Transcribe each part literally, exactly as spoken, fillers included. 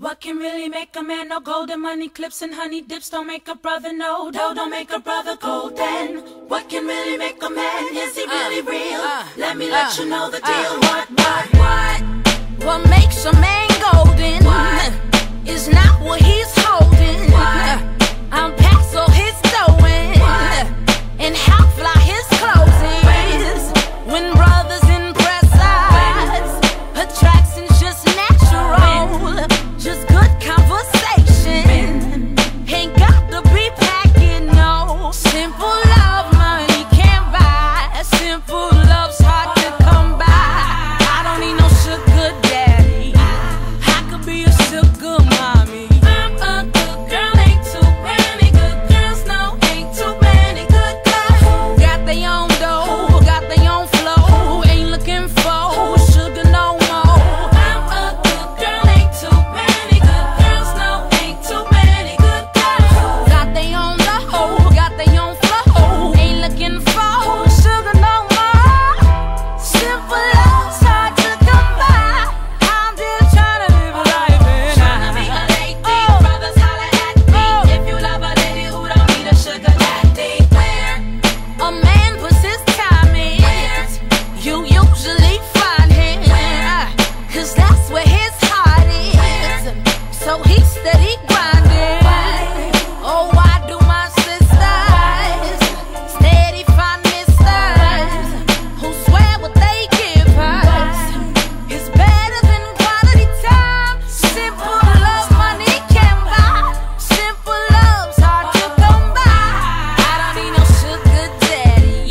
What can really make a man no golden money clips and honey dips don't make a brother no dough, don't make a brother golden. What can really make a man? Is he really uh, real? Uh, Let me let uh, you know the deal. Uh, what, what, what? What makes a man golden what? Is not what he's holding. What? I'm past all his throwing and how fly his clothes is. When brothers impress eyes, attraction's just natural. Just good conversation. Ain't got to be packing, no. Simple love money can't buy. Simple love's hard to come by. I don't need no sugar daddy. I could be a sugar mommy. I'm a good girl, ain't too many good girls, no, ain't too many good girls. Got they own dough, got they own flow. Ain't looking for sugar no more. I'm a good girl, ain't too many good girls, no, ain't too many good girls. Got they own the hoe, got they own flow. Ain't looking for sugar no more. Simple love's hard to come by. I'm just trying to live a life and Tryna be a lady, brothers holla at me. If you love a lady who don't need a sugar daddy, where a man puts his time in, you usually find him, cause that's where his heart is. So he's steady grinding. Oh, why do my sisters steady find misters who swear what they give us is better than quality time? Simple love money can buy. Simple love's hard to come by. I don't need no sugar daddy.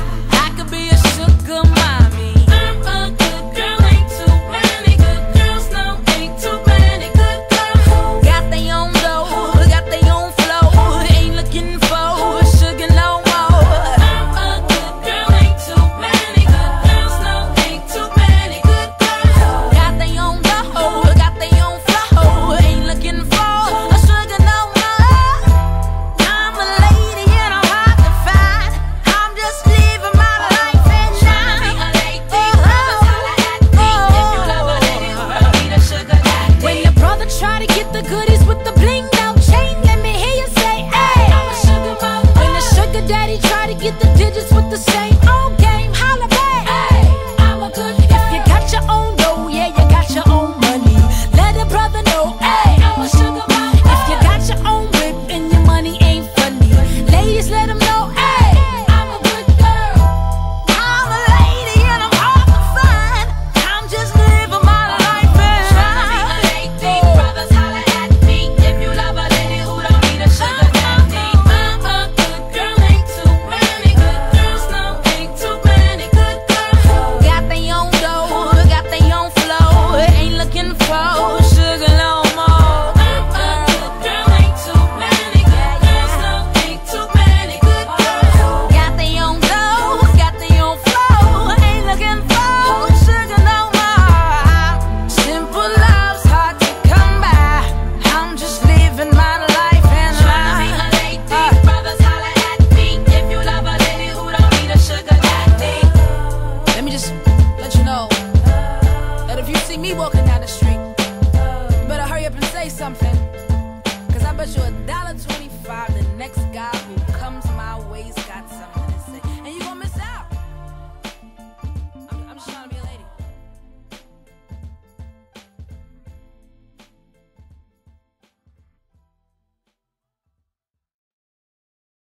I could be a sugar mommy. I'm a good girl, ain't too many good girls, no, ain't too many good girls. Got they own dough, got they own flow. Ain't looking for sugar no more. I'm a good girl, ain't too many good girls, no, ain't too many good girls. Got they own dough, got they own flow. Ain't looking for sugar no more. I'm a lady and I'm hard to find. I'm just living my life and Tryna be a lady, brothers holla at me. If you love a lady who don't need a sugar daddy. when your brother try to get the goodies with the blinged out chain, let me hear you say, hey. I'm a sugar mama. When the sugar daddy try to get the digits with the same old game, holla back. Hey, I'm a good If girl. you got your own dough, yeah, you got your own money. Let a brother know, hey. I'm a sugar mama. If you got your own whip and your money ain't funny, ladies, let them know, hey. I'm a good girl. I'm a lady and I'm hard to find. I'm just living my life and Tryna be a lady, brothers holla at me. If you love a lady who don't need a sugar daddy. I'm a good girl, ain't too many good girls, no, ain't too many good girls. got they own dough, got they own flow. Ain't looking for sugar no more. I'm a good girl, ain't too many good girls, no, ain't too many good girls. Got they own dough, got they own flow. Ain't looking for sugar no more. Simple love's hard to come by. I'm just living my life and Tryna be a lady, brothers holla at me. If you love a lady who don't need a sugar daddy. Let me just let you know that if you see me walking down the street, you better hurry up and say something, cause I bet you a dollar twenty